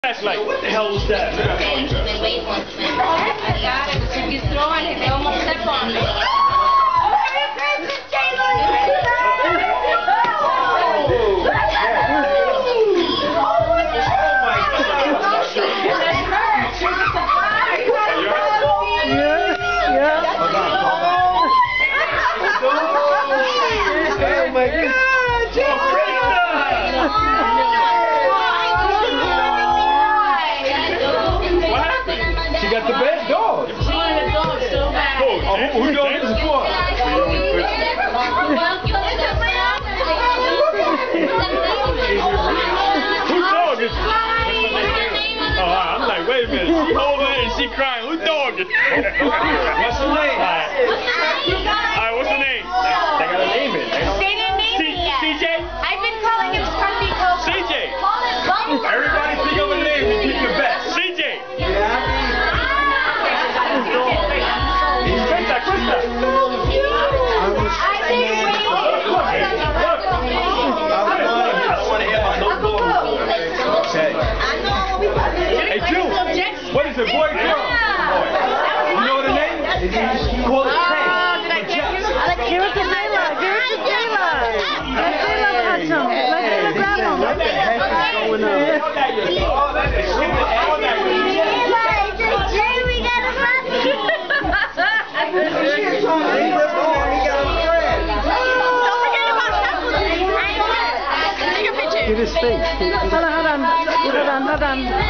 Flashlight. What the hell was that? I got it. If you throw it, they almost step on it. Merry Christmas, Jaila and Christa! Got the best dog. She wanted a dog so bad. Who dog is it for? Who dog is it? Oh, I'm like, wait a minute. She holding it and she crying. Who dog is it? What's her name? Alright, what's her name? They gotta name it. They didn't name it yet. CJ? I've been calling him Scruffy Coco. CJ. Call it Bumble. Everybody think of a name and pick your best. CJ. Hey, Drew, what is it, boy or girl? You know the name? Call it Give it to Jaila. Give it to Jaila. Let Jaila touch him. Let Jaila grab him. What the heck is going on? Give his face. Hold on.